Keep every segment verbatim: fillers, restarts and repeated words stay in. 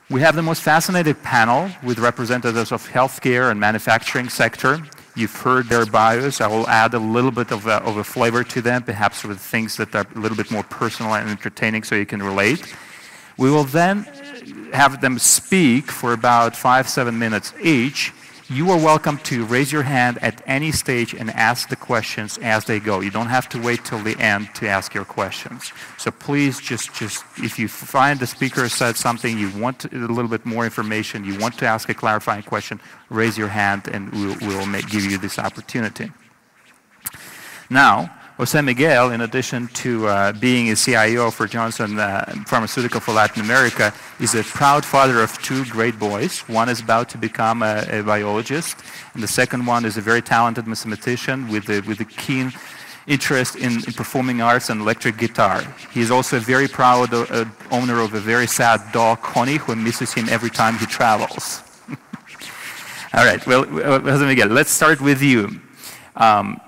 We have the most fascinating panel with representatives of healthcare and manufacturing sector. You've heard their bios. I will add a little bit of a, of a flavor to them, perhaps with things that are a little bit more personal and entertaining so you can relate. We will then have them speak for about five, seven minutes each. You are welcome to raise your hand at any stage and ask the questions as they go. You don't have to wait till the end to ask your questions. So please just, just if you find the speaker said something, you want a little bit more information, you want to ask a clarifying question, raise your hand and we'll, we'll make, give you this opportunity. Now, Jose Miguel, in addition to uh, being a C I O for Johnson uh, Pharmaceutical for Latin America, is a proud father of two great boys. One is about to become a, a biologist, and the second one is a very talented mathematician with a, with a keen interest in, in performing arts and electric guitar. He is also a very proud uh, owner of a very sad dog, Connie, who misses him every time he travels. All right, well, Jose Miguel, let's start with you. Um,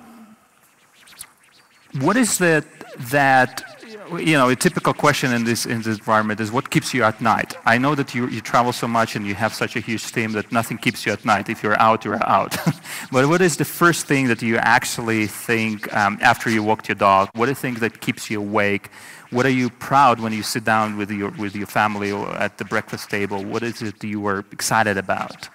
What is that, that, you know, a typical question in this, in this environment is what keeps you at night? I know that you, you travel so much and you have such a huge team that nothing keeps you at night. If you're out, you're out. But what is the first thing that you actually think um, after you walked your dog? What are the things that keeps you awake? What are you proud when you sit down with your, with your family or at the breakfast table? What is it you were excited about?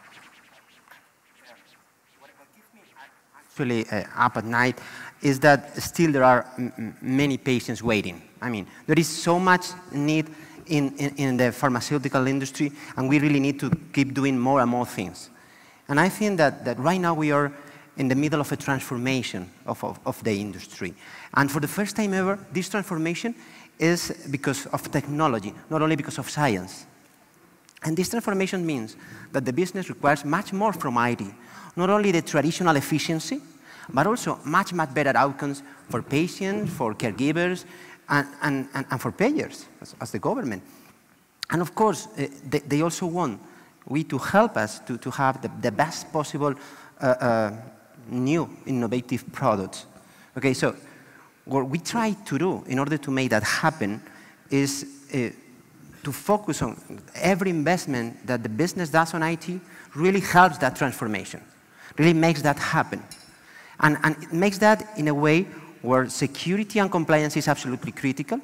What keeps me actually uh, up at night is that still there are m many patients waiting. I mean, there is so much need in, in, in the pharmaceutical industry, and we really need to keep doing more and more things. And I think that, that right now we are in the middle of a transformation of, of, of the industry. And for the first time ever, this transformation is because of technology, not only because of science. And this transformation means that the business requires much more from I T, not only the traditional efficiency, but also much, much better outcomes for patients, for caregivers, and, and, and, and for payers, as, as the government. And of course, uh, they, they also want we to help us to, to have the, the best possible uh, uh, new innovative products. Okay, so what we try to do in order to make that happen is uh, to focus on every investment that the business does on I T really helps that transformation, really makes that happen. And, and it makes that in a way where security and compliance is absolutely critical.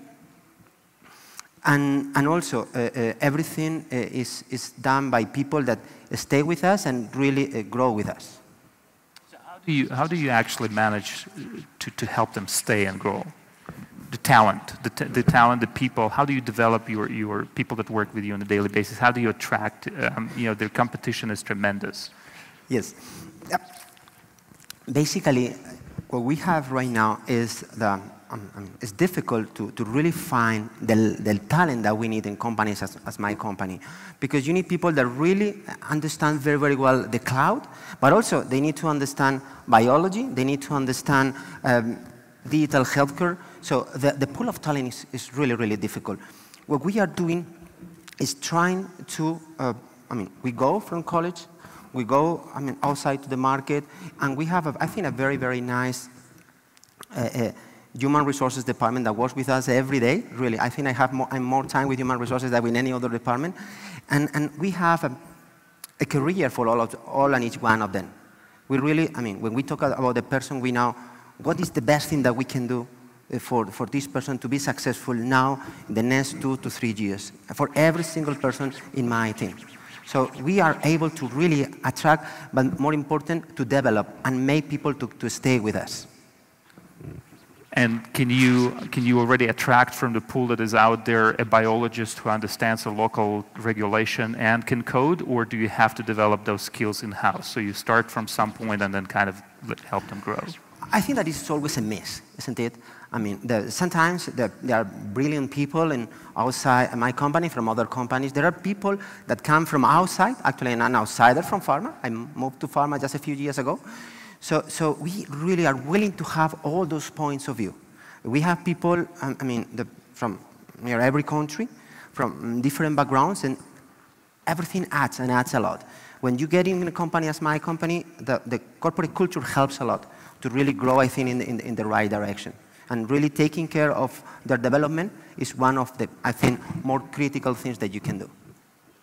And, and also, uh, uh, everything uh, is, is done by people that stay with us and really uh, grow with us. So how do you, how do you actually manage to, to help them stay and grow? The talent, the, t the talent, the people, how do you develop your, your people that work with you on a daily basis? How do you attract, um, you know, the competition is tremendous. Yes. Yep. Basically, what we have right now is the, um, it's difficult to, to really find the, the talent that we need in companies as, as my company. Because you need people that really understand very, very well the cloud, but also they need to understand biology, they need to understand um, digital healthcare. So the, the pool of talent is, is really, really difficult. What we are doing is trying to, uh, I mean, we go from college, we go, I mean, outside to the market, and we have, a, I think, a very, very nice uh, uh, human resources department that works with us every day. Really, I think I have more, I'm more time with human resources than with any other department, and and we have a, a career for all of all and each one of them. We really, I mean, when we talk about the person, we know what is the best thing that we can do for for this person to be successful now in the next two to three years for every single person in my team. So we are able to really attract, but more important, to develop and make people to, to stay with us. And can you, can you already attract from the pool that is out there a biologist who understands the local regulation and can code, or do you have to develop those skills in-house? So you start from some point and then kind of help them grow? I think that it's always a miss, isn't it? I mean, the, sometimes the, there are brilliant people in outside my company, from other companies. There are people that come from outside. Actually, I'm an outsider from pharma. I moved to pharma just a few years ago. So, so we really are willing to have all those points of view. We have people, um, I mean, the, from near every country, from different backgrounds, and everything adds and adds a lot. When you get in a company as my company, the, the corporate culture helps a lot to really grow, I think, in, in, in the right direction. And really taking care of their development is one of the, I think, more critical things that you can do.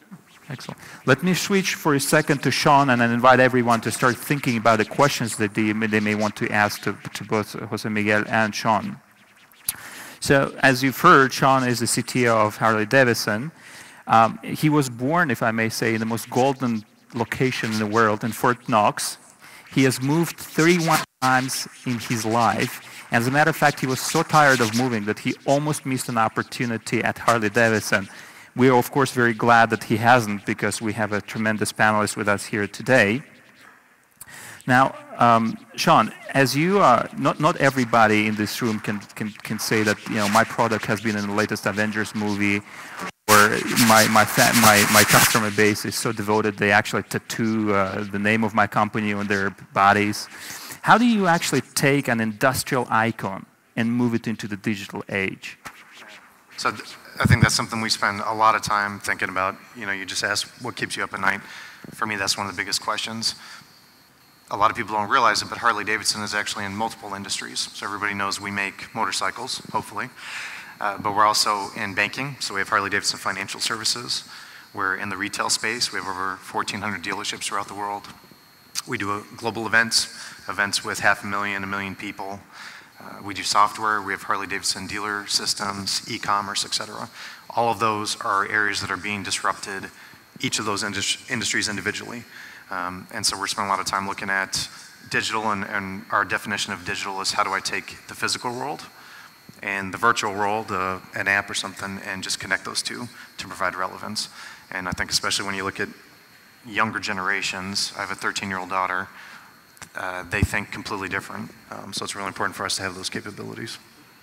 Excellent. Let me switch for a second to Sean and then invite everyone to start thinking about the questions that they, they may want to ask to, to both Jose Miguel and Sean. So as you've heard, Sean is the C T O of Harley-Davidson. Um, he was born, if I may say, in the most golden location in the world, in Fort Knox. He has moved thirty-one times in his life. As a matter of fact, he was so tired of moving that he almost missed an opportunity at Harley-Davidson. We are, of course, very glad that he hasn't, because we have a tremendous panelist with us here today. Now, um, Sean, as you, uh, not, not everybody in this room can, can, can say that, you know, my product has been in the latest Avengers movie, or my, my, my, my customer base is so devoted they actually tattoo uh, the name of my company on their bodies. How do you actually take an industrial icon and move it into the digital age? So I think that's something we spend a lot of time thinking about. You know, you just asked what keeps you up at night. For me, that's one of the biggest questions. A lot of people don't realize it, but Harley-Davidson is actually in multiple industries. So everybody knows we make motorcycles, hopefully. Uh, but we're also in banking. So we have Harley-Davidson Financial Services. We're in the retail space. We have over fourteen hundred dealerships throughout the world. We do global events, events with half a million, a million people. Uh, we do software. We have Harley-Davidson dealer systems, e-commerce, et cetera. All of those are areas that are being disrupted, each of those indus industries individually. Um, and so we're spending a lot of time looking at digital, and, and our definition of digital is how do I take the physical world and the virtual world, uh, an app or something, and just connect those two to provide relevance. And I think especially when you look at younger generations, I have a thirteen-year-old daughter, uh, they think completely different. Um, so it's really important for us to have those capabilities.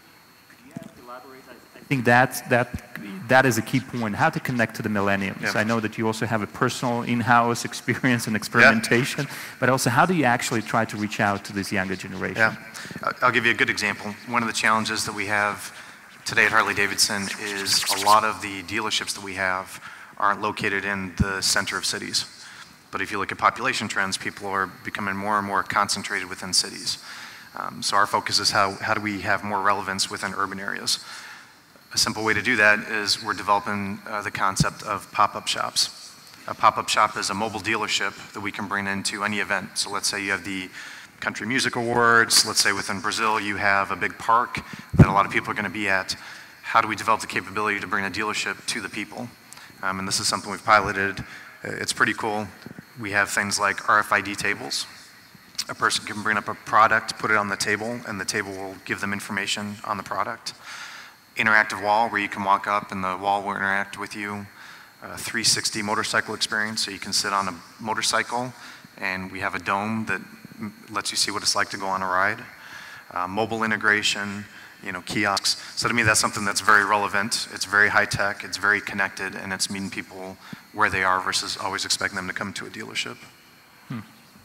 I think that's, that, that is a key point, how to connect to the millennials. Yeah. I know that you also have a personal in-house experience and experimentation, yeah. but also how do you actually try to reach out to this younger generation? Yeah. I'll give you a good example. One of the challenges that we have today at Harley-Davidson is a lot of the dealerships that we have aren't located in the center of cities. But if you look at population trends, people are becoming more and more concentrated within cities. Um, so our focus is how, how do we have more relevance within urban areas? A simple way to do that is we're developing uh, the concept of pop-up shops. A pop-up shop is a mobile dealership that we can bring into any event. So let's say you have the Country Music Awards. Let's say within Brazil you have a big park that a lot of people are going to be at. How do we develop the capability to bring a dealership to the people? Um, and this is something we've piloted. It's pretty cool. We have things like R F I D tables. A person can bring up a product, put it on the table, and the table will give them information on the product. Interactive wall, where you can walk up and the wall will interact with you. A three sixty motorcycle experience, so you can sit on a motorcycle, and we have a dome that lets you see what it's like to go on a ride. Uh, mobile integration, you know, kiosks. So to me, that's something that's very relevant. It's very high tech, it's very connected, and it's meeting people where they are versus always expecting them to come to a dealership. Hmm.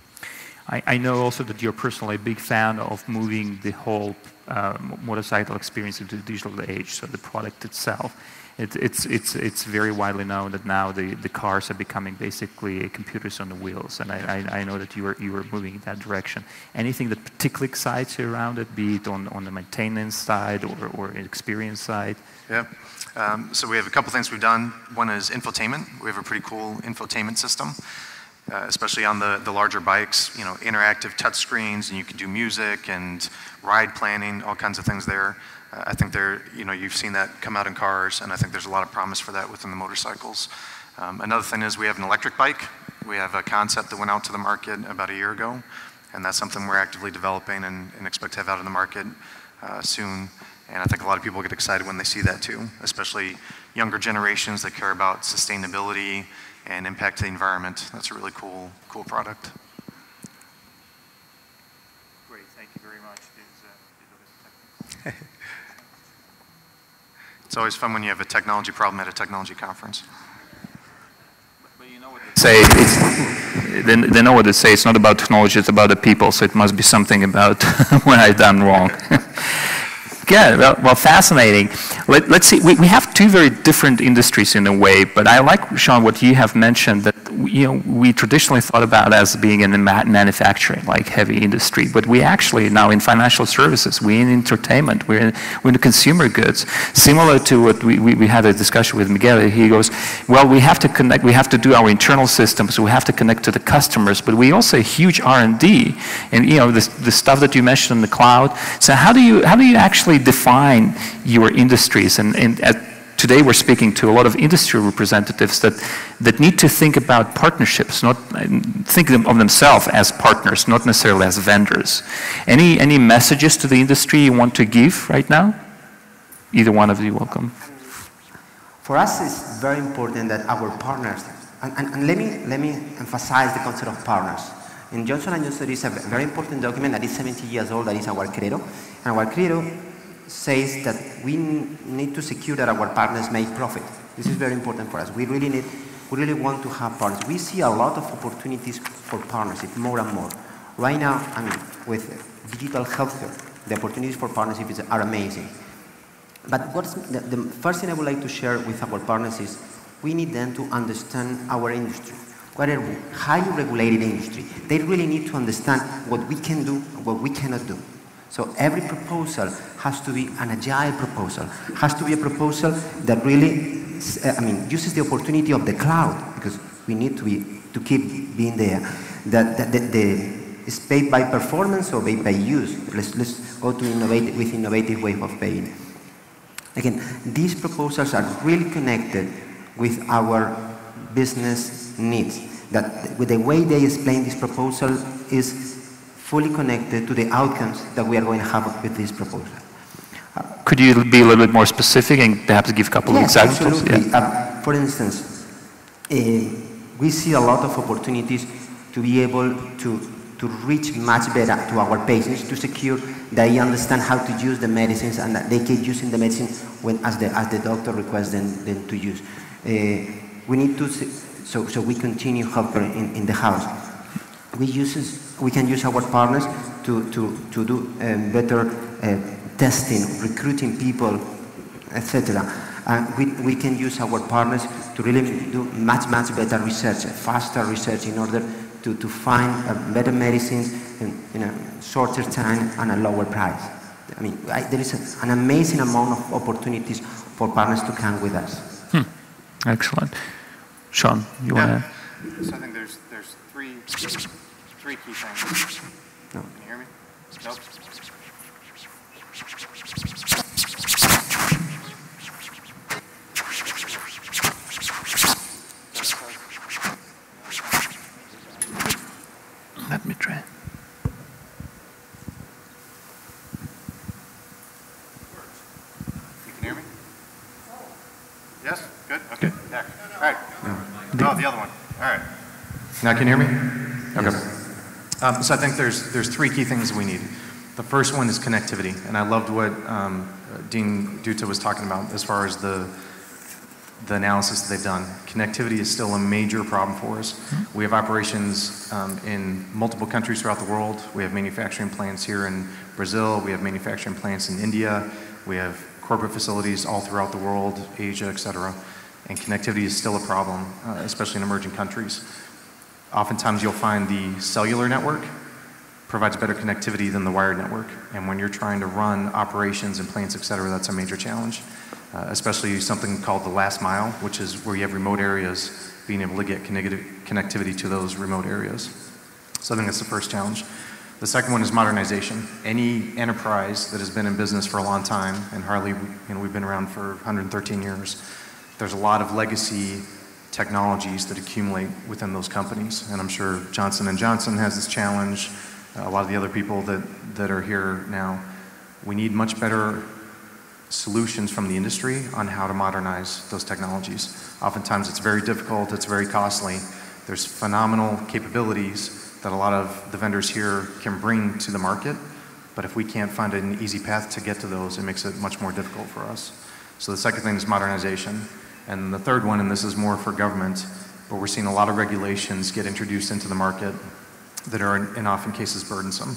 I, I know also that you're personally a big fan of moving the whole uh, motorcycle experience into the digital age, so the product itself. It, it's, it's, it's very widely known that now the, the cars are becoming basically computers on the wheels, and I, I, I know that you are, you are moving in that direction. Anything that particularly excites you around it, be it on, on the maintenance side or, or experience side? Yeah, um, so we have a couple things we've done. One is infotainment. We have a pretty cool infotainment system, uh, especially on the, the larger bikes, you know, interactive touch screens, and you can do music and ride planning, all kinds of things there. Uh, I think there, you know, you've seen that come out in cars, and I think there's a lot of promise for that within the motorcycles. Um, another thing is we have an electric bike. We have a concept that went out to the market about a year ago, and that's something we're actively developing and, and expect to have out in the market uh, soon. And I think a lot of people get excited when they see that too, especially younger generations that care about sustainability and impact to the environment. That's a really cool, cool product. Great, thank you very much. It's always fun when you have a technology problem at a technology conference. But you know what they say, it's, they, they know what they say, it's not about technology, it's about the people, so it must be something about when I've done wrong. Good. Well, well fascinating. Let, let's see. We, we have two very different industries in a way, but I like, Sean, what you have mentioned that you know we traditionally thought about as being in the ma manufacturing, like heavy industry, but we actually now in financial services, we're in entertainment, we're in, we're in consumer goods. Similar to what we, we, we had a discussion with Miguel. He goes, well, we have to connect. We have to do our internal systems. We have to connect to the customers, but we also huge R and D, and you know the the stuff that you mentioned in the cloud. So how do you how do you actually define your industries? And, and at, today we're speaking to a lot of industry representatives that, that need to think about partnerships, not think of themselves as partners, not necessarily as vendors. Any, any messages to the industry you want to give right now? Either one of you, welcome. For us, it's very important that our partners, and, and, and let, me, let me emphasize the concept of partners. In Johnson and Johnson, there is a very important document that is seventy years old, that is our credo. And our credo says that we need to secure that our partners make profit. This is very important for us. We really need, we really want to have partners. We see a lot of opportunities for partnership, more and more. Right now, I mean, with digital healthcare, the opportunities for partnership are amazing. But what's the, the first thing I would like to share with our partners is we need them to understand our industry. We're a highly regulated industry. They really need to understand what we can do and what we cannot do. So every proposal has to be an agile proposal, has to be a proposal that really, I mean, uses the opportunity of the cloud, because we need to be to keep being there. That, that, that the is paid by performance or paid by use. Let's let's go to innovate with innovative way of paying. Again, these proposals are really connected with our business needs. That with the way they explain this proposal is fully connected to the outcomes that we are going to have with this proposal. Uh, Could you be a little bit more specific and perhaps give a couple yes, of examples? Absolutely. Yeah. Uh, for instance, uh, we see a lot of opportunities to be able to, to reach much better to our patients, to secure that they understand how to use the medicines and that they keep using the medicine when, as, the, as the doctor requests them, them to use. Uh, we need to, so, so we continue helping in, in the house. We, uses, we can use our partners to, to, to do um, better uh, testing, recruiting people, et cetera. And we, we can use our partners to really do much, much better research, faster research in order to, to find uh, better medicines in, in a shorter time and a lower price. I mean, I, there is a, an amazing amount of opportunities for partners to come with us. Hmm. Excellent. Sean, you yeah. want to? So I think there's, there's three, three key things. No. Can you hear me? Nope. Let me try. You can hear me? Yes? Good? Okay. Good. Yeah. All right. No, the other one. All right. Now can you hear me? Okay. Um, so I think there's, there's three key things we need. The first one is connectivity, and I loved what um, Dean Duta was talking about as far as the, the analysis that they've done. Connectivity is still a major problem for us. Mm-hmm. We have operations um, in multiple countries throughout the world. We have manufacturing plants here in Brazil. We have manufacturing plants in India. We have corporate facilities all throughout the world, Asia, et cetera. And connectivity is still a problem, uh, especially in emerging countries. Oftentimes you'll find the cellular network provides better connectivity than the wired network. And when you're trying to run operations and plants, et cetera, that's a major challenge. Uh, especially something called the last mile, which is where you have remote areas, being able to get connectivity to those remote areas. So I think that's the first challenge. The second one is modernization. Any enterprise that has been in business for a long time, and Harley, you know, we've been around for one hundred thirteen years, there's a lot of legacy technologies that accumulate within those companies. And I'm sure Johnson and Johnson has this challenge, uh, a lot of the other people that, that are here now. We need much better solutions from the industry on how to modernize those technologies. Oftentimes it's very difficult, it's very costly. There's phenomenal capabilities that a lot of the vendors here can bring to the market, but if we can't find an easy path to get to those, it makes it much more difficult for us. So the second thing is modernization. And the third one, and this is more for government, but we're seeing a lot of regulations get introduced into the market that are in, in often cases burdensome.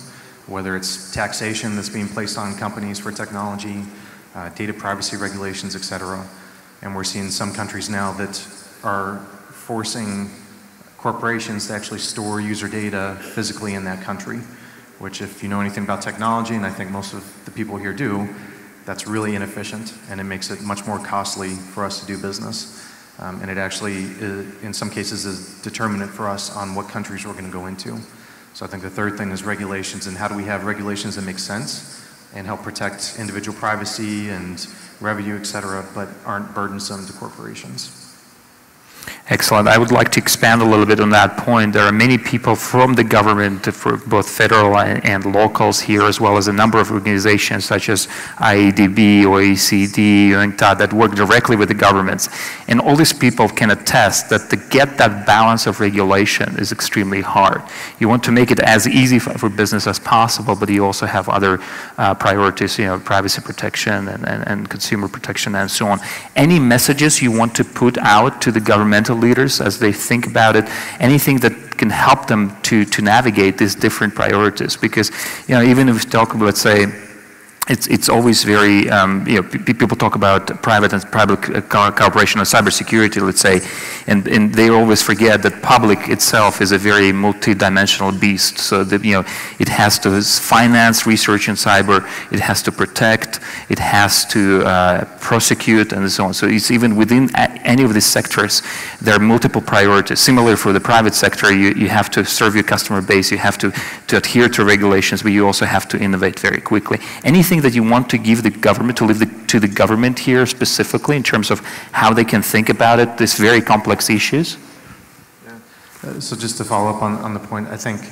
whether it's taxation that's being placed on companies for technology, uh, data privacy regulations, et cetera. And we're seeing some countries now that are forcing corporations to actually store user data physically in that country, which if you know anything about technology, and I think most of the people here do, that's really inefficient, and it makes it much more costly for us to do business. Um, and it actually, is, in some cases, is determinant for us on what countries we're going to go into. So I think the third thing is regulations, and how do we have regulations that make sense and help protect individual privacy and revenue, et cetera, but aren't burdensome to corporations. Excellent. I would like to expand a little bit on that point. There are many people from the government, for both federal and locals here, as well as a number of organizations such as I A D B, O E C D, UNCTAD, that work directly with the governments. And all these people can attest that to get that balance of regulation is extremely hard. You want to make it as easy for, for business as possible, but you also have other uh, priorities, you know, privacy protection and, and, and consumer protection and so on. Any messages you want to put out to the governmental leaders as they think about it, anything that can help them to, to navigate these different priorities? Because, you know, even if we talk about, let's say, It's, it's always very, um, you know, people talk about private and private cooperation on cybersecurity, let's say, and, and they always forget that public itself is a very multi-dimensional beast. So that, you know, it has to finance research in cyber, it has to protect, it has to uh, prosecute, and so on. So it's even within any of these sectors, there are multiple priorities. Similarly for the private sector, you, you have to serve your customer base, you have to, to adhere to regulations, but you also have to innovate very quickly. Anything that you want to give the government, to leave the, to the government here specifically in terms of how they can think about it, these very complex issues? Yeah. Uh, so just to follow up on, on the point, I think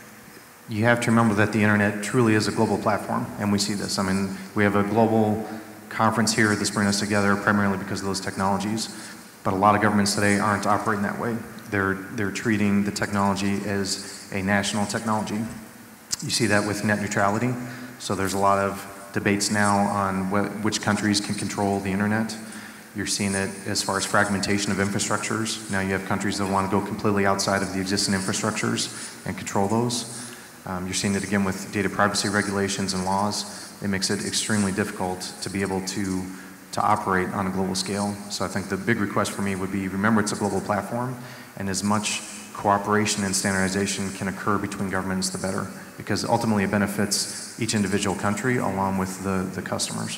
you have to remember that the internet truly is a global platform, and we see this. I mean, we have a global conference here that's bringing us together primarily because of those technologies, but a lot of governments today aren't operating that way. They're, they're treating the technology as a national technology. You see that with net neutrality. So there's a lot of debates now on wh which countries can control the internet. You're seeing it as far as fragmentation of infrastructures. Now you have countries that want to go completely outside of the existing infrastructures and control those. Um, you're seeing it again with data privacy regulations and laws. It makes it extremely difficult to be able to, to operate on a global scale. So I think the big request for me would be, remember it's a global platform, and as much cooperation and standardization can occur between governments, the better, because ultimately it benefits each individual country along with the, the customers.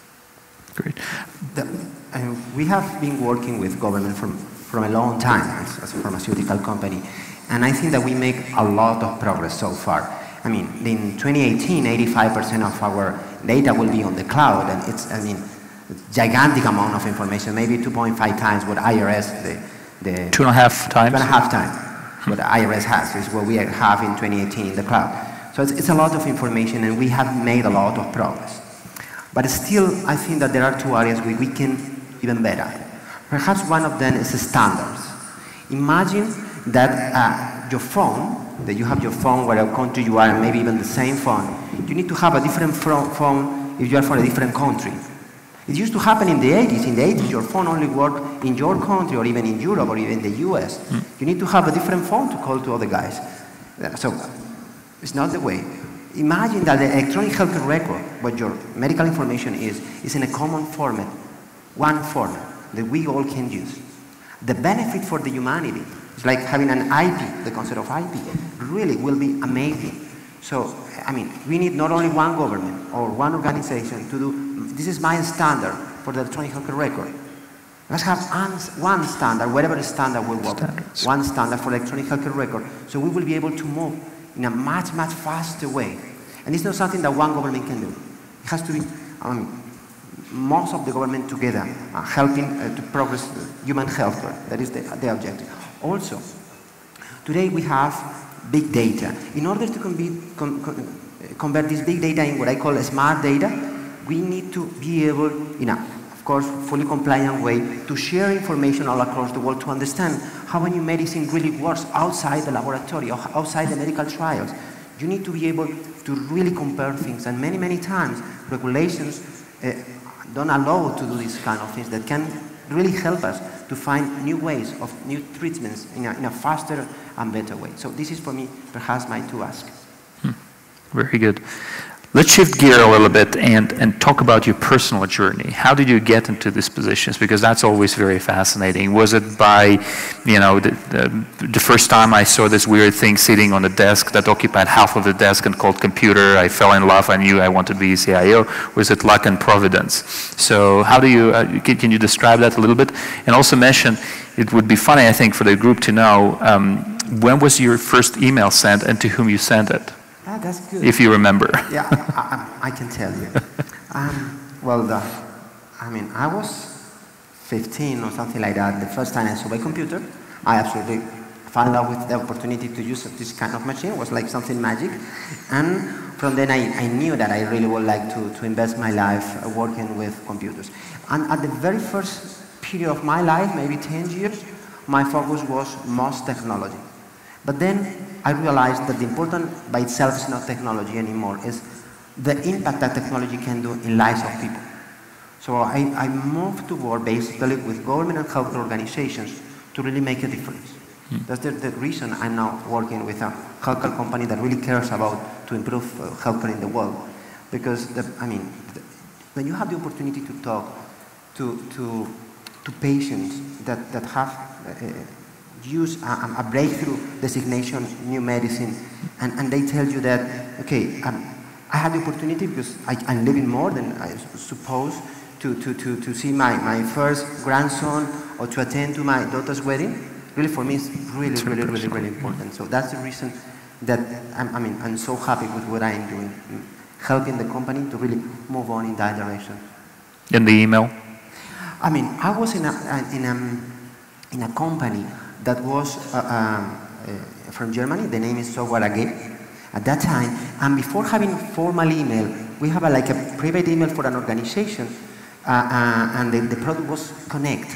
Great. The, uh, we have been working with government from, from a long time as, as a pharmaceutical company, and I think that we make a lot of progress so far. I mean, in twenty eighteen, eighty-five percent of our data will be on the cloud, and it's, I mean, a gigantic amount of information, maybe two point five times what I R S, the, the two and a half times? Two and a half times what I R S has, is what we have in twenty eighteen in the cloud. So it's, it's a lot of information, and we have made a lot of progress. But still, I think that there are two areas where we can even better. Perhaps one of them is standards. Imagine that uh, your phone, that you have your phone, whatever country you are, and maybe even the same phone, you need to have a different phone if you are from a different country. It used to happen in the eighties. In the eighties, your phone only worked in your country, or even in Europe, or even the U S. Mm. You need to have a different phone to call to other guys. So it's not the way. Imagine that the electronic health record, what your medical information is, is in a common format, one format that we all can use. The benefit for the humanity is like having an I P, the concept of I P, really will be amazing. So, I mean, we need not only one government or one organization to do, this is my standard for the electronic health record. Let's have one standard, whatever the standard will work, Standards. one standard for electronic health record, so we will be able to move in a much, much faster way. And it's not something that one government can do. It has to be, I mean, most of the government together uh, helping uh, to progress human health care. That is the, the objective. Also, today we have big data. In order to con con con convert this big data in what I call a smart data, we need to be able, in a, of course, fully compliant way, to share information all across the world to understand how a new medicine really works outside the laboratory or outside the medical trials. You need to be able to really compare things, and many, many times regulations uh, don't allow to do these kind of things that can really help us to find new ways of new treatments in a, in a faster and better way. So this is for me perhaps my two asks. Hmm. Very good. Let's shift gear a little bit and, and talk about your personal journey. How did you get into these positions? Because that's always very fascinating. Was it by, you know, the, the, the first time I saw this weird thing sitting on a desk that occupied half of the desk and called computer, I fell in love, I knew I wanted to be a C I O. Was it luck and providence? So how do you, uh, can, can you describe that a little bit? And also mention, it would be funny, I think, for the group to know, um, when was your first email sent and to whom you sent it? Ah, that's good. If you remember. Yeah, I, I, I can tell you. Um, well, the, I mean, I was fifteen or something like that. The first time I saw a computer, I absolutely fell in love with the opportunity to use this kind of machine. It was like something magic. And from then I, I knew that I really would like to, to invest my life uh, working with computers. And at the very first period of my life, maybe ten years, my focus was most technology. But then I realized that the important by itself is not technology anymore, it's the impact that technology can do in lives of people. So I, I moved to work basically with government and healthcare organizations to really make a difference. Mm. That's the, the reason I'm now working with a healthcare company that really cares about to improve uh, healthcare in the world. Because, the, I mean, the, when you have the opportunity to talk to, to, to patients that, that have uh, use a, a breakthrough designation, new medicine, and, and they tell you that, okay, um, I had the opportunity because I, I'm living more than I suppose to, to, to, to see my, my first grandson or to attend to my daughter's wedding. Really, for me, it's really, it's really, really, really important. So that's the reason that I'm, I mean, I'm so happy with what I'm doing, helping the company to really move on in that direction. In the email? I mean, I was in a, in a, in a company that was uh, uh, uh, from Germany. The name is Software A G at that time. And before having formal email, we have a, like a private email for an organization, uh, uh, and the, the product was Connect.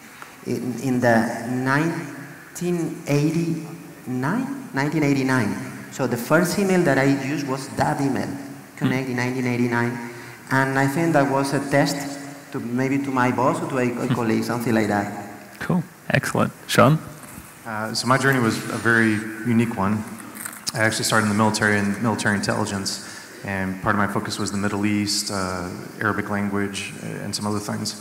In, in the nineteen eighty-nine, nineteen eighty-nine. So the first email that I used was that email, Connect, in nineteen eighty-nine. And I think that was a test to maybe to my boss or to a, a colleague, something like that. Cool. Excellent. Sean? Uh, so my journey was a very unique one. I actually started in the military and military intelligence, and part of my focus was the Middle East, uh, Arabic language, and some other things.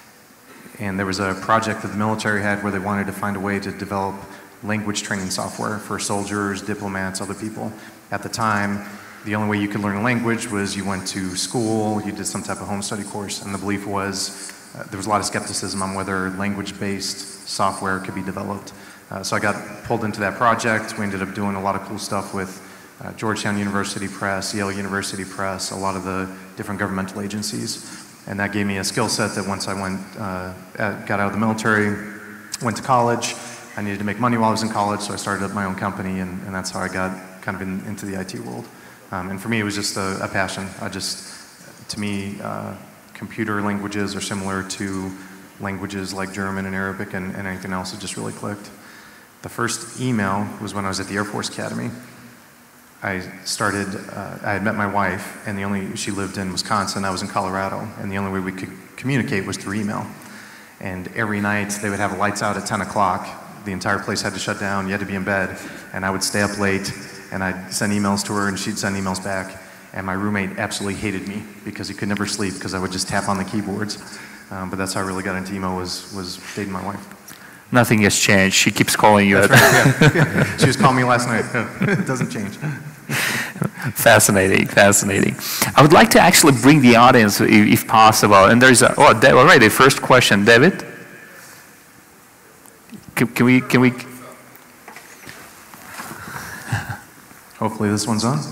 And there was a project that the military had where they wanted to find a way to develop language training software for soldiers, diplomats, other people. At the time, the only way you could learn a language was you went to school, you did some type of home study course, and the belief was uh, there was a lot of skepticism on whether language-based software could be developed. Uh, so I got pulled into that project. We ended up doing a lot of cool stuff with uh, Georgetown University Press, Yale University Press, a lot of the different governmental agencies. And that gave me a skill set that once I went, uh, at, got out of the military, went to college, I needed to make money while I was in college, so I started up my own company, and, and that's how I got kind of in, into the I T world. Um, and for me, it was just a, a passion. I just, to me, uh, computer languages are similar to languages like German and Arabic and, and anything else. It just really clicked. The first email was when I was at the Air Force Academy. I started, uh, I had met my wife, and the only, she lived in Wisconsin, I was in Colorado, and the only way we could communicate was through email. And every night, they would have lights out at ten o'clock. The entire place had to shut down, you had to be in bed, and I would stay up late, and I'd send emails to her, and she'd send emails back. And my roommate absolutely hated me, because he could never sleep, because I would just tap on the keyboards. Um, but that's how I really got into email, was, was dating my wife. Nothing has changed. She keeps calling you. That's right, yeah. Yeah. She was calling me last night. It doesn't change. Fascinating, fascinating. I would like to actually bring the audience, if, if possible. And there's a, oh, already, first question. David? Can, can we, can we? Hopefully this one's on.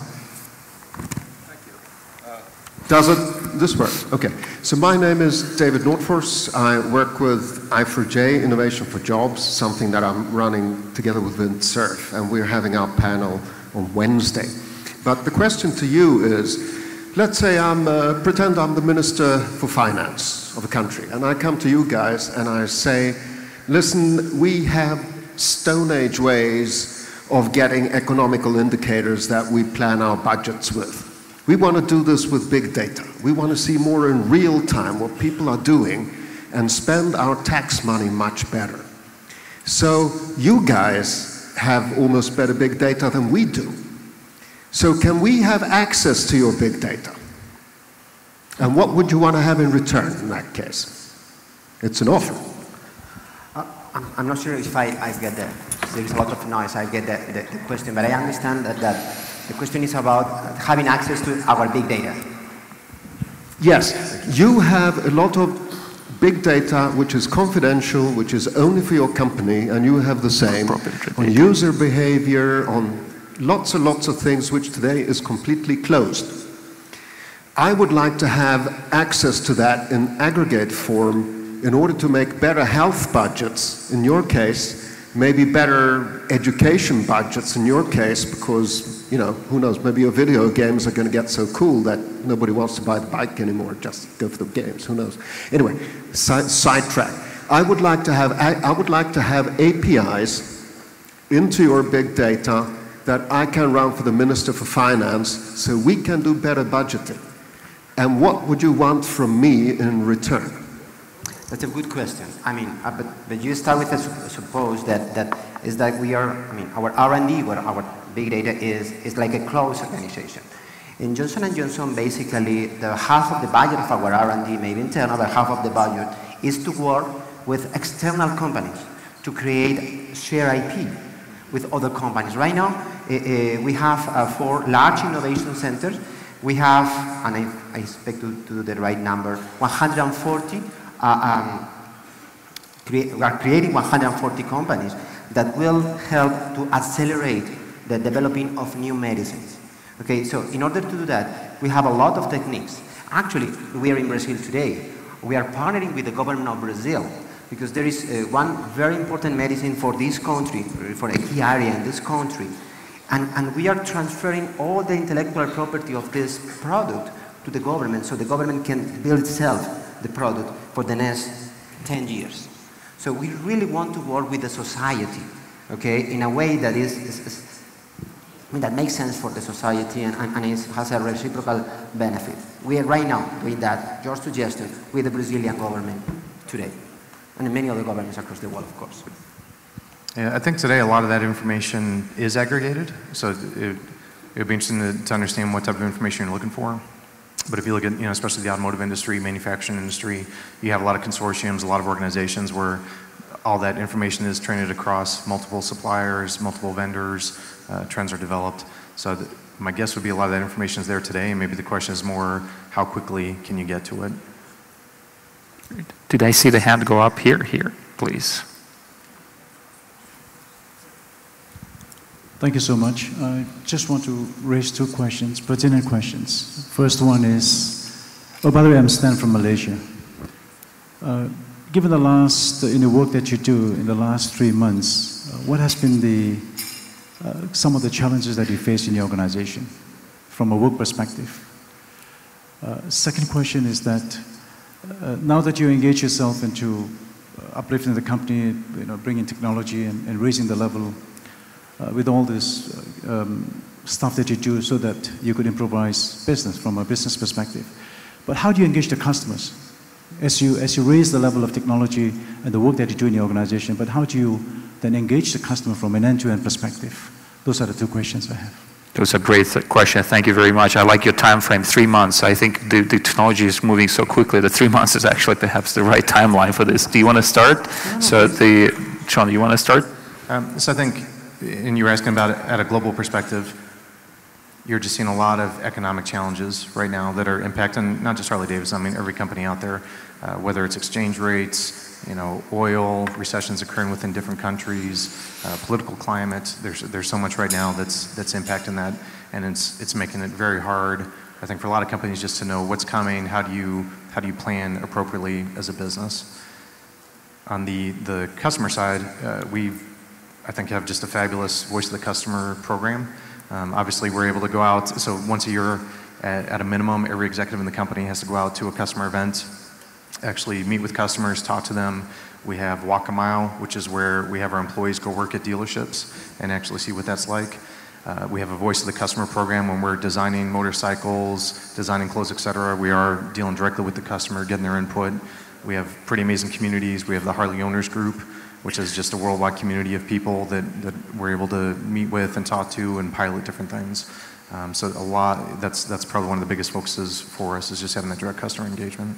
Does it? This work? Okay. So my name is David Nordfors. I work with I four J, Innovation for Jobs, something that I'm running together with Vint Cerf, and we're having our panel on Wednesday. But the question to you is, let's say I'm, uh, pretend I'm the Minister for Finance of a country, and I come to you guys and I say, listen, we have Stone Age ways of getting economical indicators that we plan our budgets with. We want to do this with big data. We want to see more in real time what people are doing and spend our tax money much better. So you guys have almost better big data than we do. So can we have access to your big data? And what would you want to have in return in that case? It's an offer. Uh, I'm, I'm not sure if I, I get that. There's a lot of noise. I get the, the, the question, but I understand that, that the question is about having access to our big data. Yes, you have a lot of big data which is confidential, which is only for your company, and you have the same on user behavior, on lots and lots of things which today is completely closed. I would like to have access to that in aggregate form in order to make better health budgets, in your case, maybe better education budgets in your case, because, you know, who knows, maybe your video games are going to get so cool that nobody wants to buy the bike anymore, just go for the games, who knows. Anyway, side, sidetrack. I would like to have, I, I would like to have A P Is into your big data that I can run for the Minister for Finance so we can do better budgeting. And what would you want from me in return? That's a good question. I mean, uh, but, but you start with a su suppose that, that is that we are, I mean, our R and D, or our big data is, is like a closed organization. In Johnson and Johnson, basically, the half of the budget of our R and D, maybe internal, but half of the budget is to work with external companies to create share I P with other companies. Right now, uh, uh, we have uh, four large innovation centers. We have, and I, I expect to, to do the right number, one hundred forty. Uh, um, we are creating one hundred forty companies that will help to accelerate the developing of new medicines. Okay, so in order to do that, we have a lot of techniques. Actually, we are in Brazil today. We are partnering with the government of Brazil because there is uh, one very important medicine for this country, for a key area in this country. And, and we are transferring all the intellectual property of this product to the government so the government can build itself the product for the next ten years. So we really want to work with the society, okay, in a way that is, is, is I mean, that makes sense for the society and, and, and is, has a reciprocal benefit. We are right now doing that, your suggestion, with the Brazilian government today, and many other governments across the world, of course. Yeah, I think today a lot of that information is aggregated, so it, it would be interesting to, to understand what type of information you're looking for. But if you look at, you know, especially the automotive industry, manufacturing industry, you have a lot of consortiums, a lot of organizations where all that information is traded across multiple suppliers, multiple vendors, uh, trends are developed. So th my guess would be a lot of that information is there today, and maybe the question is more, how quickly can you get to it? Did I see the hand go up here? Here, please. Thank you so much. I just want to raise two questions, pertinent questions. First one is, oh, by the way, I'm Stan from Malaysia. Uh, given the last, in the work that you do in the last three months, uh, what has been the, uh, some of the challenges that you face in your organization from a work perspective? Uh, second question is that, uh, now that you engage yourself into uh, uplifting the company, you know, bringing technology and, and raising the level Uh, with all this uh, um, stuff that you do so that you could improvise business from a business perspective. But how do you engage the customers? As you, as you raise the level of technology and the work that you do in your organization, but how do you then engage the customer from an end-to-end perspective? Those are the two questions I have. Those are great questions. Thank you very much. I like your time frame, three months. I think the, the technology is moving so quickly that three months is actually perhaps the right timeline for this. Do you want to start? No, so the, Sean, do you want to start? Um, so I think, and you were asking about it at a global perspective, you're just seeing a lot of economic challenges right now that are impacting not just Harley-Davidson, I mean every company out there, uh, whether it's exchange rates, you know, oil, recessions occurring within different countries, uh, political climate. There's, there's so much right now that's, that's impacting that, and it's, it's making it very hard, I think, for a lot of companies just to know what's coming, how do you, how do you plan appropriately as a business. On the, the customer side, uh, we've I think have just a fabulous Voice of the Customer program. Um, obviously, we're able to go out, so once a year at, at a minimum, every executive in the company has to go out to a customer event, actually meet with customers, talk to them. We have Walk a Mile, which is where we have our employees go work at dealerships and actually see what that's like. Uh, we have a Voice of the Customer program when we're designing motorcycles, designing clothes, et cetera. We are dealing directly with the customer, getting their input. We have pretty amazing communities. We have the Harley Owners Group, which is just a worldwide community of people that, that we're able to meet with and talk to and pilot different things. Um, so a lot, that's, that's probably one of the biggest focuses for us, is just having that direct customer engagement.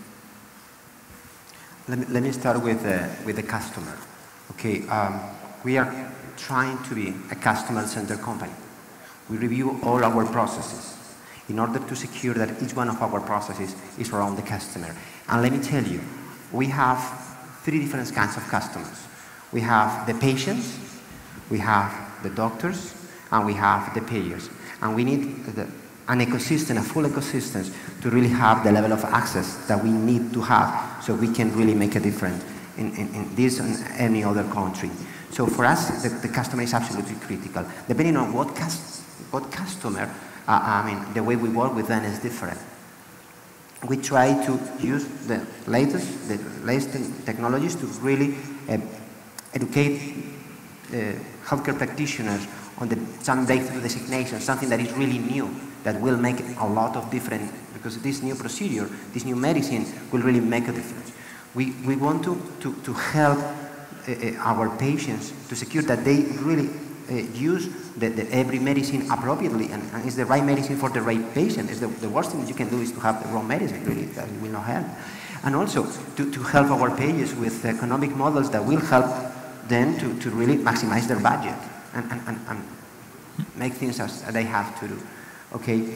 Let me, let me start with, uh, with the customer. Okay, um, we are trying to be a customer-centered company. We review all our processes in order to secure that each one of our processes is around the customer. And let me tell you, we have three different kinds of customers. We have the patients, we have the doctors, and we have the payers. And we need the, an ecosystem, a full ecosystem, to really have the level of access that we need to have so we can really make a difference in, in, in this and any other country. So for us, the, the customer is absolutely critical. Depending on what, cus what customer, uh, I mean, the way we work with them is different. We try to use the latest, the latest technologies to really uh, educate uh, healthcare practitioners on the, some breakthrough designation, something that is really new, that will make a lot of difference, because this new procedure, this new medicine will really make a difference. We, we want to, to, to help uh, our patients to secure that they really uh, use the, the, every medicine appropriately, and, and it's the right medicine for the right patient. It's the, the worst thing that you can do is to have the wrong medicine, really, that will not help. And also to, to help our patients with economic models that will help them to, to really maximize their budget and, and, and, and make things as they have to do. Okay.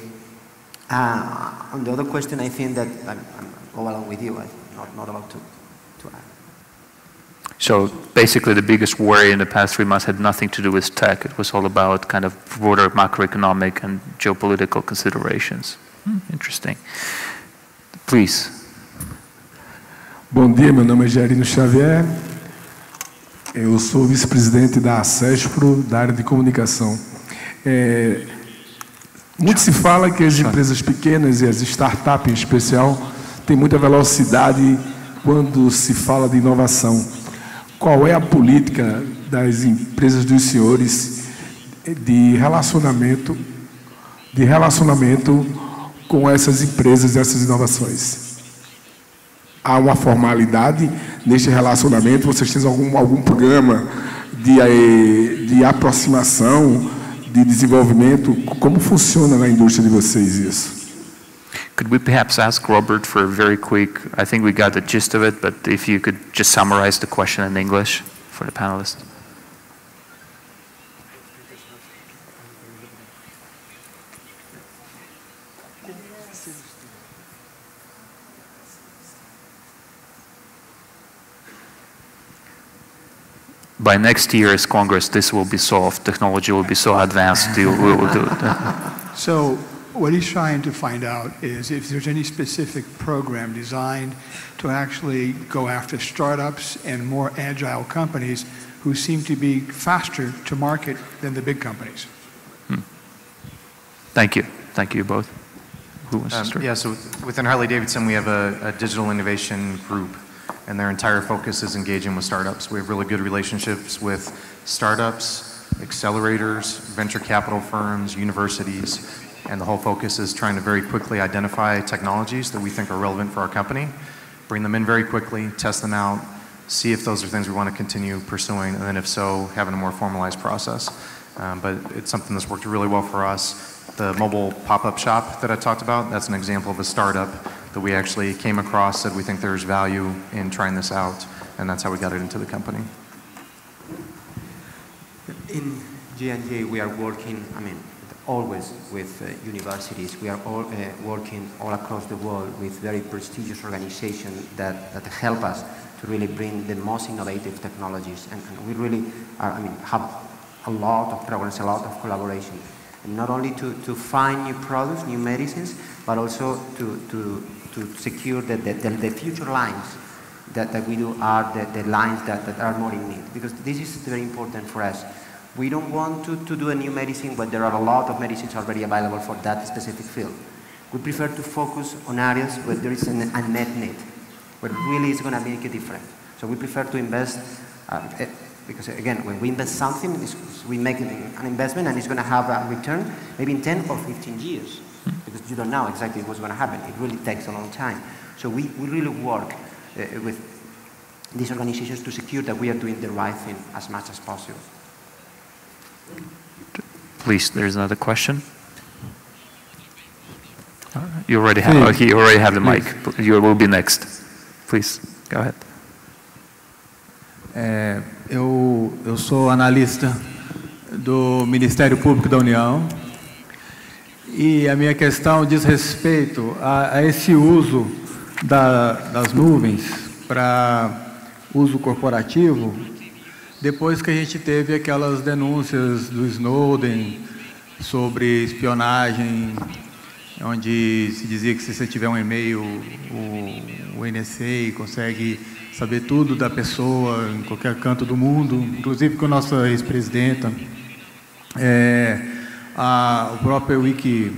Uh, on the other question, I think that I'm, I'm go along with you. I'm not, not about to, to add. So basically the biggest worry in the past three months had nothing to do with tech. It was all about kind of broader macroeconomic and geopolitical considerations. Hmm, interesting. Please. Bom dia, meu nome é Gerino Xavier. Eu sou vice-presidente da ACESPRO, da área de comunicação. É, muito se fala que as empresas pequenas e as startups em especial têm muita velocidade quando se fala de inovação. Qual é a política das empresas dos senhores de relacionamento, de relacionamento com essas empresas, essas inovações? Há uma formalidade neste relacionamento? Vocês têm algum, algum programa de, de aproximação, de desenvolvimento? Como funciona na indústria de vocês isso? Could we perhaps ask Robert for a very quick, I think we got the gist of it, but if you could just summarize the question in English for the panelists. By next year's Congress, this will be solved. Technology will be so advanced, we will do it. So what he's trying to find out is if there's any specific program designed to actually go after startups and more agile companies who seem to be faster to market than the big companies. Hmm. Thank you. Thank you both. Who wants um, to start? Yeah, so within Harley-Davidson, we have a, a digital innovation group, and their entire focus is engaging with startups. We have really good relationships with startups, accelerators, venture capital firms, universities, and the whole focus is trying to very quickly identify technologies that we think are relevant for our company, bring them in very quickly, test them out, see if those are things we want to continue pursuing, and then if so, having a more formalized process. Um, but it's something that's worked really well for us. The mobile pop-up shop that I talked about, that's an example of a startup that we actually came across, said we think there's value in trying this out, and that's how we got it into the company. In J and J, we are working, I mean, always with uh, universities. We are all uh, working all across the world with very prestigious organizations that, that help us to really bring the most innovative technologies. And, and we really are, I mean, have a lot of programs, a lot of collaboration. And not only to, to find new products, new medicines, but also to, to, to secure that the, the, the future lines that, that we do are the, the lines that, that are more in need. Because this is very important for us. We don't want to, to do a new medicine, but there are a lot of medicines already available for that specific field. We prefer to focus on areas where there is an unmet need, where really is going to make a difference. So we prefer to invest, uh, because again, when we invest something, we make an investment and it's going to have a return maybe in ten or fifteen years, because you don't know exactly what's going to happen. It really takes a long time. So we, we really work uh, with these organizations to secure that we are doing the right thing as much as possible. Please, there's another question. You already have, Sim. okay, you already have the mic. Please. You will be next. Please, go ahead. É, eu, eu sou analista do Ministério Público da União e a minha questão diz respeito a, a esse uso da, das nuvens para uso corporativo, depois que a gente teve aquelas denúncias do Snowden sobre espionagem, onde se dizia que se você tiver um e-mail, o, o N S A consegue saber tudo da pessoa em qualquer canto do mundo, inclusive com a nossa ex-presidenta. É, a, o próprio Wiki,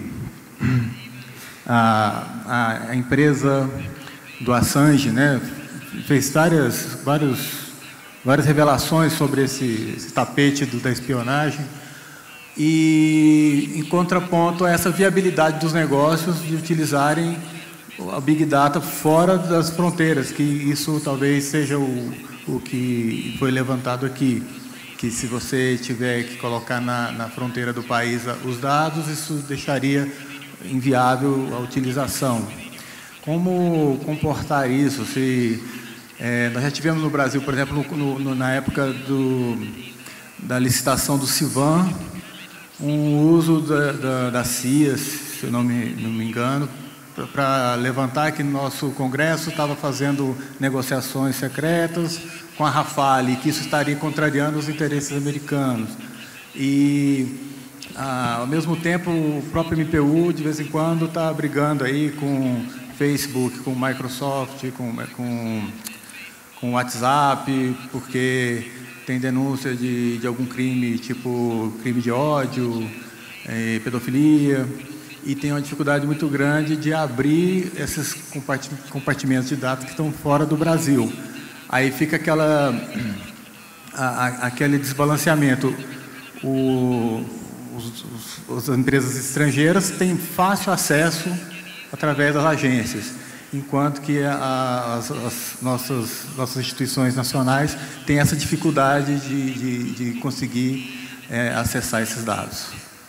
a, a empresa do Assange, né, fez várias, vários, várias revelações sobre esse, esse tapete do, da espionagem. E em contraponto a essa viabilidade dos negócios de utilizarem a Big Data fora das fronteiras, que isso talvez seja o, o que foi levantado aqui, que se você tiver que colocar na, na fronteira do país os dados, isso deixaria inviável a utilização. Como comportar isso? Se, é, nós já tivemos no Brasil, por exemplo, no, no, na época do, da licitação do Civan, um uso da, da, da C I A, se eu não me, não me engano, para levantar que nosso Congresso estava fazendo negociações secretas com a Rafale, que isso estaria contrariando os interesses americanos. E, ah, ao mesmo tempo, o próprio M P U, de vez em quando, está brigando aí com Facebook, com Microsoft, com, com, com WhatsApp, porque tem denúncia de, de algum crime, tipo crime de ódio, eh, pedofilia, e tem uma dificuldade muito grande de abrir esses compartimentos de dados que estão fora do Brasil. Aí fica aquela, a, a, aquele desbalanceamento. O, os, os, as empresas estrangeiras têm fácil acesso através das agências, enquanto que a, as, as nossas, nossas instituições nacionais têm essa dificuldade de, de, de conseguir é, acessar esses dados.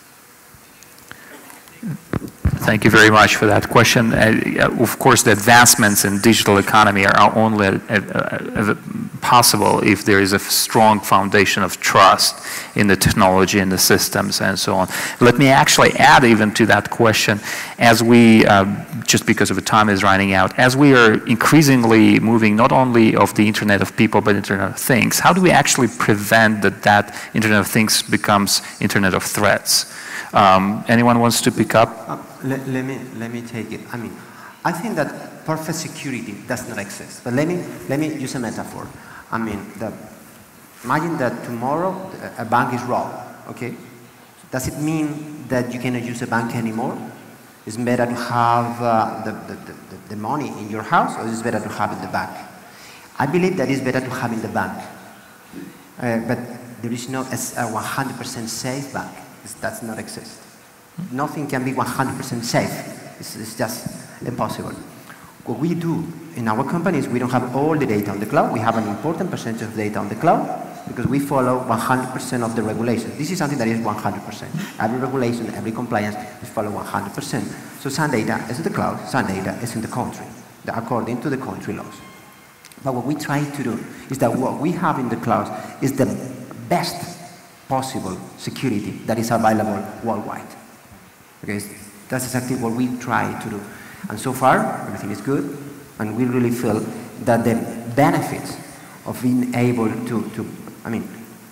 Thank you very much for that question. Uh, of course, the advancements in digital economy are only uh, uh, possible if there is a strong foundation of trust in the technology and the systems and so on. Let me actually add even to that question, as we, uh, just because of the time is running out, as we are increasingly moving not only of the Internet of People, but Internet of Things, how do we actually prevent that that Internet of Things becomes Internet of Threats? Um, anyone wants to pick up? Uh, let, let, me, let me take it. I mean, I think that perfect security does not exist. But let me, let me use a metaphor. I mean, the, imagine that tomorrow a bank is robbed, okay? Does it mean that you cannot use a bank anymore? It's better to have uh, the, the, the, the money in your house, or is it better to have it in the bank? I believe that it's better to have in the bank. Uh, but there is no a one hundred percent safe bank. Does not exist. Nothing can be one hundred percent safe. It's, it's just impossible. What we do in our companies, we don't have all the data on the cloud. We have an important percentage of data on the cloud because we follow one hundred percent of the regulations. This is something that is one hundred percent. Every regulation, every compliance is followed one hundred percent. So some data is in the cloud, some data is in the country, according to the country laws. But what we try to do is that what we have in the cloud is the best possible security that is available worldwide. Okay, that's exactly what we try to do. And so far, everything is good, and we really feel that the benefits of being able to, to I mean,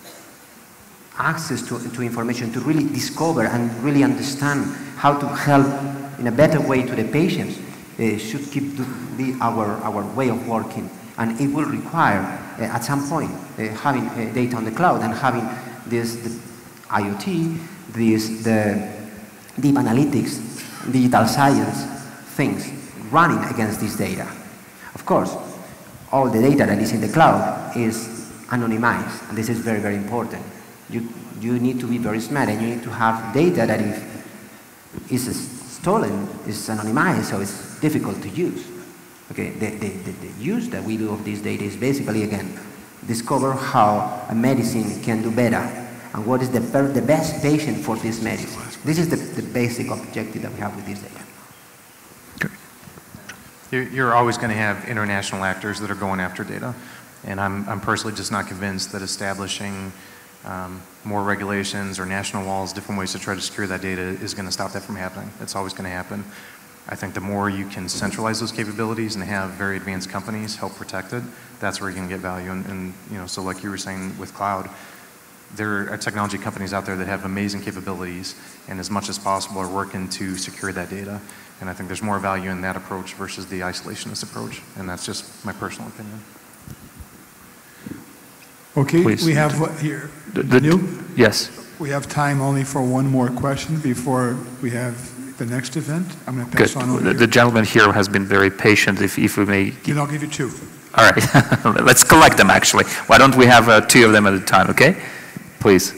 access to, to information, to really discover and really understand how to help in a better way to the patients, uh, should keep to be our, our way of working. And it will require, uh, at some point, uh, having uh, data on the cloud and having this the IoT, this the deep analytics, digital science things running against this data. Of course, all the data that is in the cloud is anonymized, and this is very, very important. You, you need to be very smart, and you need to have data that if is stolen, is anonymized, so it's difficult to use. Okay, the, the, the, the use that we do of this data is basically, again, discover how a medicine can do better and what is the, the best patient for this medicine. This is the, the basic objective that we have with this data. You're always going to have international actors that are going after data. And I'm, I'm personally just not convinced that establishing um, more regulations or national walls, different ways to try to secure that data is going to stop that from happening. It's always going to happen. I think the more you can centralize those capabilities and have very advanced companies help protect it, that's where you can get value. And, and you know, so like you were saying with cloud, there are technology companies out there that have amazing capabilities and as much as possible are working to secure that data. And I think there's more value in that approach versus the isolationist approach. And that's just my personal opinion. Okay, Please. we have what here? The, the, Neil? yes. We have time only for one more question before we have the next event. I'm going to pass Good. on over The, here. the gentleman here has been very patient. If, if we may. Then I'll give you two. All right. Let's collect them, actually. Why don't we have uh, two of them at a time, okay? Please.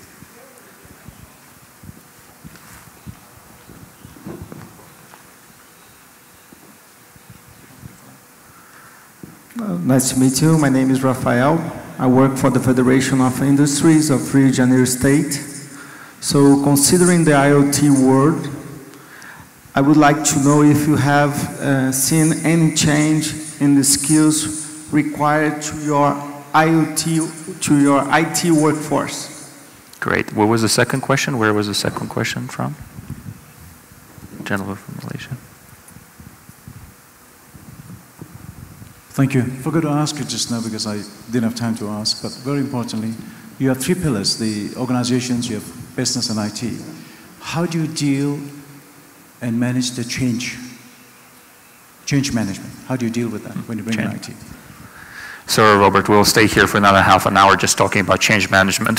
Uh, nice to meet you. My name is Rafael. I work for the Federation of Industries of Rio de Janeiro State. So considering the IoT world, I would like to know if you have uh, seen any change in the skills required to your IoT, to your I T workforce. Great. What was the second question? Where was the second question from? Gentleman from Malaysia. Thank you. I forgot to ask you just now because I didn't have time to ask, but very importantly, you have three pillars, the organizations, you have business and I T. How do you deal and manage the change, change management? How do you deal with that when you bring in I T? So, Robert, we'll stay here for another half an hour just talking about change management.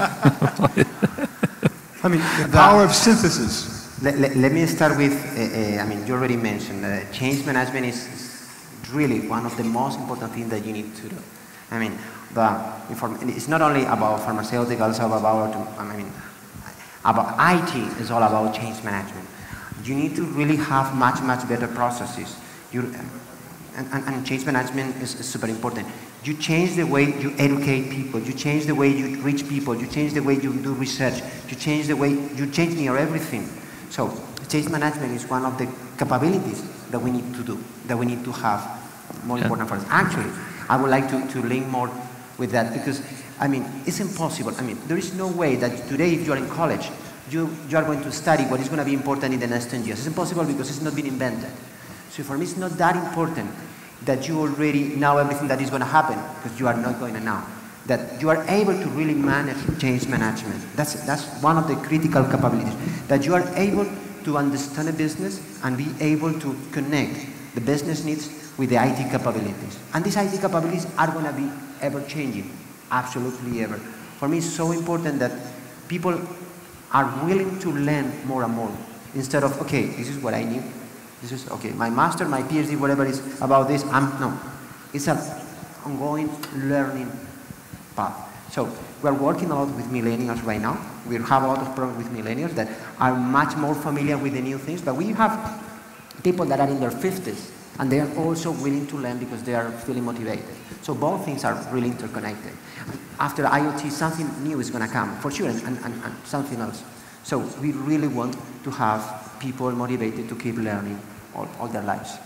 I mean, the power of synthesis. Let, let, let me start with, uh, uh, I mean, you already mentioned, uh, change management is, is really one of the most important things that you need to do. I mean, the inform it's not only about pharmaceuticals, about, I mean, about I T is all about change management. You need to really have much, much better processes. You, and, and, and change management is, is super important. You change the way you educate people, you change the way you reach people, you change the way you do research, you change the way, you change near everything. So change management is one of the capabilities that we need to do, that we need to have more yeah. important for us. Actually, I would like to, to link more with that because, I mean, it's impossible. I mean, there is no way that today if you are in college, you, you are going to study what is going to be important in the next ten years. It's impossible because it's not been invented. So for me, it's not that important that you already know everything that is going to happen because you are not going to know. That you are able to really manage change management. That's, that's one of the critical capabilities. That you are able to understand a business and be able to connect the business needs with the I T capabilities. And these I T capabilities are going to be ever changing, absolutely ever. For me, it's so important that people are willing to learn more and more instead of, okay, this is what I need. This is, okay, my master, my PhD, whatever is about this, I'm, no. It's an ongoing learning path. So we're working a lot with millennials right now. We have a lot of programs with millennials that are much more familiar with the new things, but we have people that are in their fifties and they are also willing to learn because they are feeling motivated. So both things are really interconnected. After IoT, something new is going to come, for sure, and, and, and something else. So we really want to have people motivated to keep learning all, all their lives.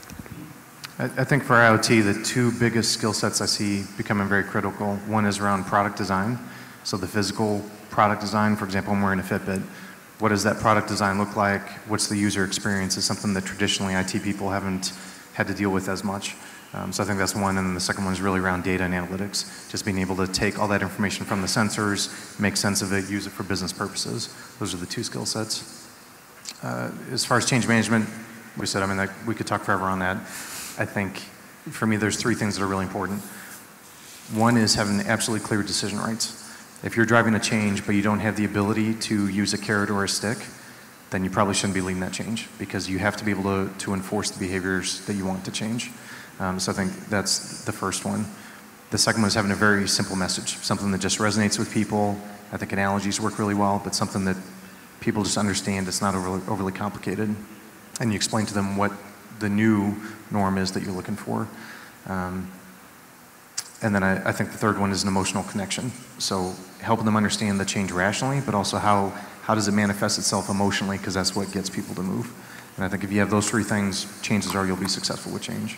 I, I think for IoT, the two biggest skill sets I see becoming very critical, one is around product design. So the physical product design, for example, I'm wearing a Fitbit. What does that product design look like? What's the user experience? Is something that traditionally I T people haven't had to deal with as much. Um, so I think that's one, and then the second one is really around data and analytics. Just being able to take all that information from the sensors, make sense of it, use it for business purposes. Those are the two skill sets. Uh, as far as change management, we said, I mean, like, we could talk forever on that. I think for me, there's three things that are really important. One is having absolutely clear decision rights. If you're driving a change, but you don't have the ability to use a carrot or a stick, then you probably shouldn't be leading that change because you have to be able to, to enforce the behaviors that you want to change. Um, so I think that's the first one. The second one is having a very simple message, something that just resonates with people. I think analogies work really well, but something that people just understand. It's not overly, overly complicated. And you explain to them what the new norm is that you're looking for. Um, and then I, I think the third one is an emotional connection. So helping them understand the change rationally, but also how, how does it manifest itself emotionally, because that's what gets people to move. And I think if you have those three things, chances are you'll be successful with change.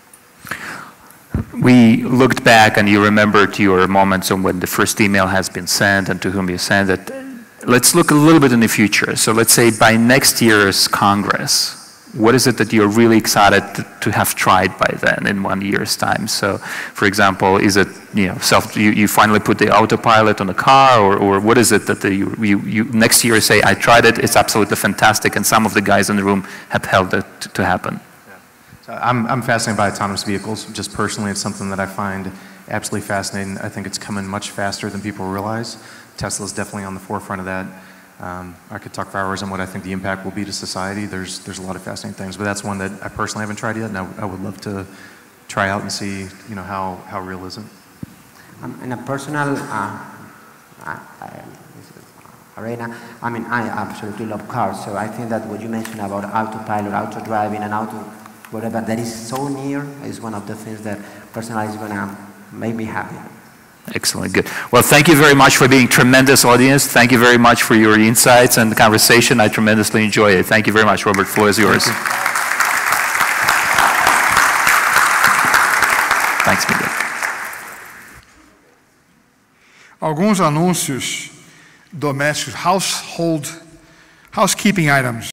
We looked back and you remembered your moments on when the first email has been sent and to whom you sent it. Let's look a little bit in the future. So let's say by next year's Congress, what is it that you're really excited to, to have tried by then in one year's time? So, for example, is it, you know, self, you, you finally put the autopilot on the car, or, or what is it that the, you, you, you next year say, I tried it, it's absolutely fantastic, and some of the guys in the room have helped it to, to happen? Yeah. So I'm, I'm fascinated by autonomous vehicles. Just personally, it's something that I find absolutely fascinating. I think it's coming much faster than people realize. Tesla's definitely on the forefront of that. Um, I could talk for hours on what I think the impact will be to society. There's, there's a lot of fascinating things, but that's one that I personally haven't tried yet, and I, I would love to try out and see, you know, how, how real is it? Um, in a personal uh, uh, arena, I mean, I absolutely love cars, so I think that what you mentioned about autopilot, auto driving, and auto whatever, that is so near, is one of the things that personally is going to make me happy. Excellent, good. Well, thank you very much for being a tremendous audience. Thank you very much for your insights and the conversation. I tremendously enjoyed it. Thank you very much, Robert. The floor is yours. Thanks, Miguel. Alguns anúncios domésticos, household, housekeeping items.